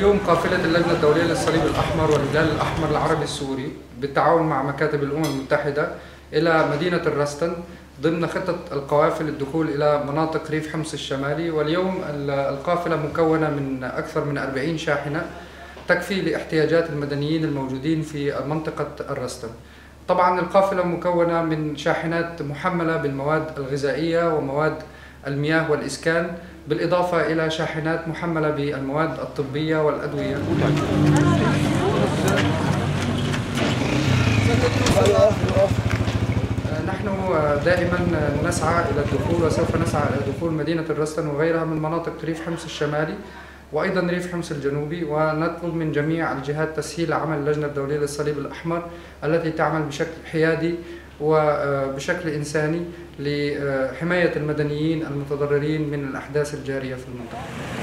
اليوم قافلة اللجنة الدولية للصليب الأحمر والهلال الأحمر العربي السوري بالتعاون مع مكاتب الأمم المتحدة إلى مدينة الرستن ضمن خطة القوافل للدخول إلى مناطق ريف حمص الشمالي. واليوم القافلة مكونة من أكثر من 40 شاحنة تكفي لاحتياجات المدنيين الموجودين في منطقة الرستن. طبعا القافلة مكونة من شاحنات محملة بالمواد الغذائية ومواد المياه والإسكان، بالإضافة إلى شاحنات محملة بالمواد الطبية والأدوية. نحن دائما نسعى إلى الدخول وسوف نسعى إلى دخول مدينة الرستن وغيرها من مناطق ريف حمص الشمالي وأيضا ريف حمص الجنوبي، ونطلب من جميع الجهات تسهيل عمل اللجنة الدولية للصليب الأحمر التي تعمل بشكل حيادي وبشكل إنساني لحماية المدنيين المتضررين من الأحداث الجارية في المنطقة.